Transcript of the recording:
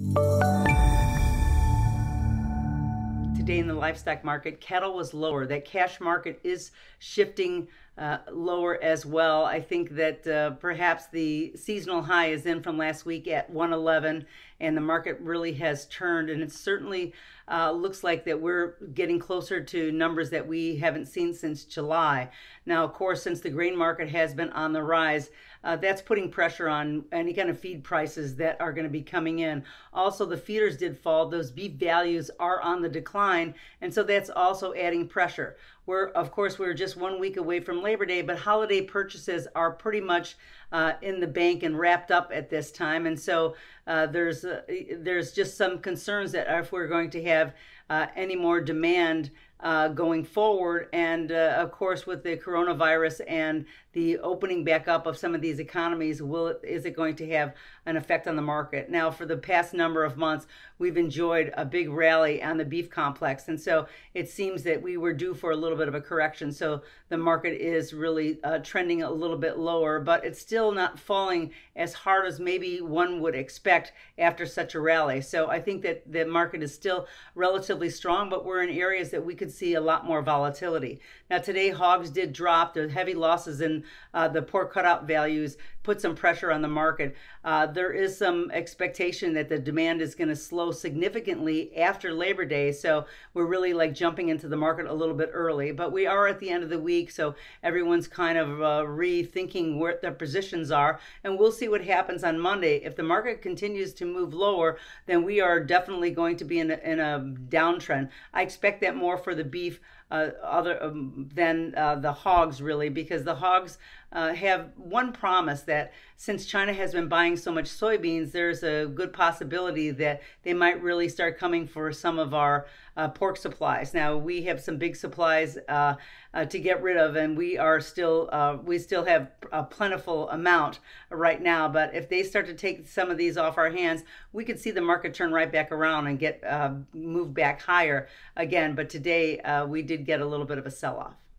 Today in the livestock market, cattle was lower. That cash market is shifting lower as well. I think that perhaps the seasonal high is in from last week at 111, and the market really has turned, and it certainly looks like that we're getting closer to numbers that we haven't seen since July. Now, of course, since the grain market has been on the rise, that's putting pressure on any kind of feed prices that are going to be coming in. Also, the feeders did fall. Those beef values are on the decline, and so that's also adding pressure. Of course, we're just 1 week away from Labor Day, but holiday purchases are pretty much in the bank and wrapped up at this time. And so there's just some concerns that if we're going to have any more demand going forward, and of course with the coronavirus and the opening back up of some of these economies, is it going to have an effect on the market? Now, for the past number of months, we've enjoyed a big rally on the beef complex, and so it seems that we were due for a little bit of a correction. So the market is really trending a little bit lower, but it's still not falling as hard as maybe one would expect after such a rally. So I think that the market is still relatively strong, but we're in areas that we could see a lot more volatility. Now, today hogs did drop. The heavy losses in the pork cutout values put some pressure on the market. There is some expectation that the demand is going to slow significantly after Labor Day, so we're really like jumping into the market a little bit early. But we are at the end of the week, so everyone's kind of rethinking where their positions are, and we'll see what happens on Monday. If the market continues to move lower, then we are definitely going to be in a downtrend. I expect that more for the beef than the hogs, really, because the hogs have one promise, that since China has been buying so much soybeans, there's a good possibility that they might really start coming for some of our pork supplies. Now, we have some big supplies to get rid of, and we still have a plentiful amount right now. But if they start to take some of these off our hands, we could see the market turn right back around and get moved back higher again. But today we did get a little bit of a sell-off.